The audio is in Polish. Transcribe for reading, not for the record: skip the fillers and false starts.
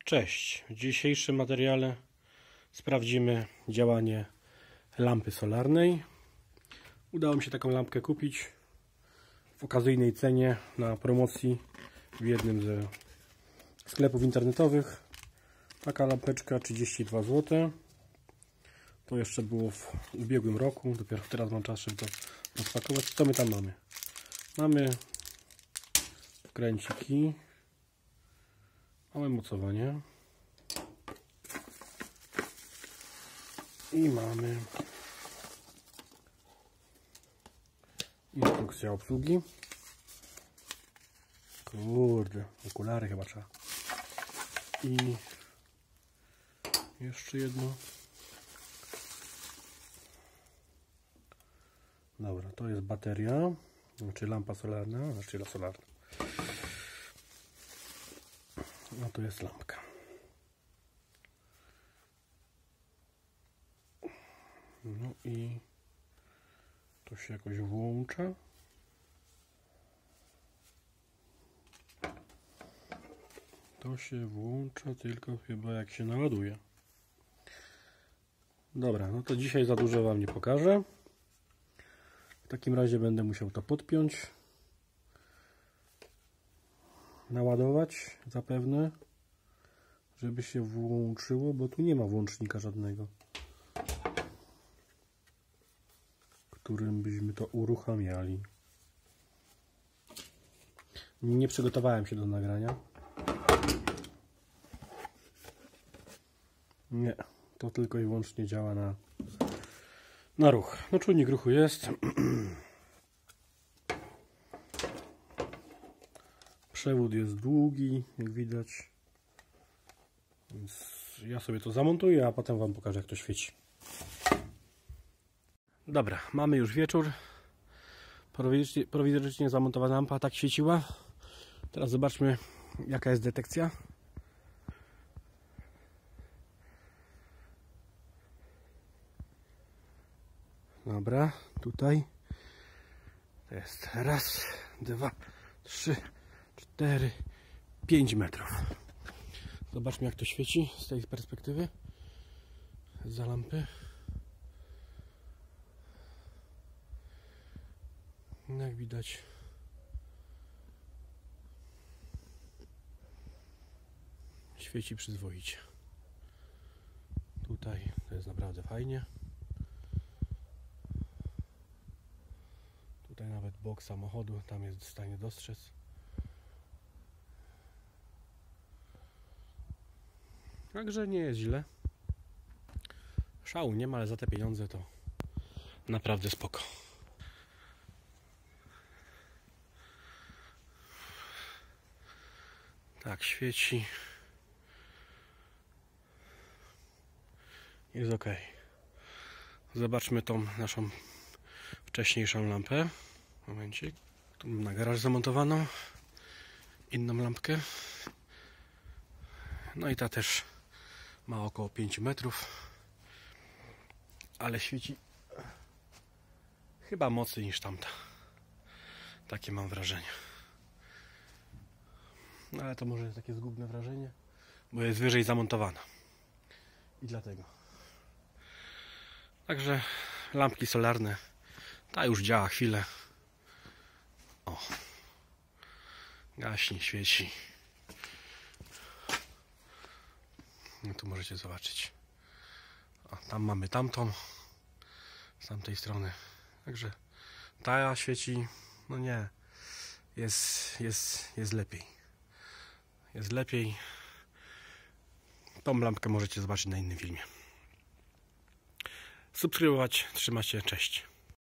Cześć, w dzisiejszym materiale sprawdzimy działanie lampy solarnej. Udało mi się taką lampkę kupić w okazyjnej cenie na promocji w jednym ze sklepów internetowych. Taka lampeczka 32 zł. To jeszcze było w ubiegłym roku, dopiero teraz mam czas, żeby to rozpakować. Co my tam mamy? Mamy kręciki, małe mocowanie i mamy instrukcja obsługi. Kurde, okulary chyba trzeba. I jeszcze jedno. Dobra, to jest bateria, znaczy lampa solarna, znaczy solarna. No to jest lampka. No i to się jakoś włącza. To się włącza tylko chyba jak się naładuje. Dobra, no to dzisiaj za dużo Wam nie pokażę. W takim razie będę musiał to podpiąć, naładować zapewne, żeby się włączyło, bo tu nie ma włącznika żadnego, którym byśmy to uruchamiali. Nie przygotowałem się do nagrania. Nie, to tylko i wyłącznie działa na ruch. No czujnik ruchu jest. Przewód jest długi, jak widać. Więc ja sobie to zamontuję, a potem Wam pokażę, jak to świeci. Dobra, mamy już wieczór. Prowizorycznie zamontowana lampa tak świeciła. Teraz zobaczmy, jaka jest detekcja. Dobra, tutaj to jest raz, 2, 3, 4, 5 metrów. Zobaczmy, jak to świeci z tej perspektywy, za lampy. Jak widać, świeci przyzwoicie. Tutaj to jest naprawdę fajnie. Tutaj nawet bok samochodu, tam jest w stanie dostrzec. Także nie jest źle. Szału nie ma, ale za te pieniądze to naprawdę spoko. Tak świeci. Jest ok. Zobaczmy tą naszą wcześniejszą lampę. Momencik. Tu mam na garaż zamontowaną. Inną lampkę. No i ta też ma około 5 metrów. Ale świeci chyba mocniej niż tamta. Takie mam wrażenie. No ale to może jest takie zgubne wrażenie, bo jest wyżej zamontowana. I dlatego. Także lampki solarne. Ta już działa chwilę. O. Gaśnie, świeci. No tu możecie zobaczyć. O, tam mamy tamtą. Z tamtej strony. Także ta świeci. No nie. Jest lepiej. Jest lepiej. Tą lampkę możecie zobaczyć na innym filmie. Subskrybować. Trzymajcie. Cześć.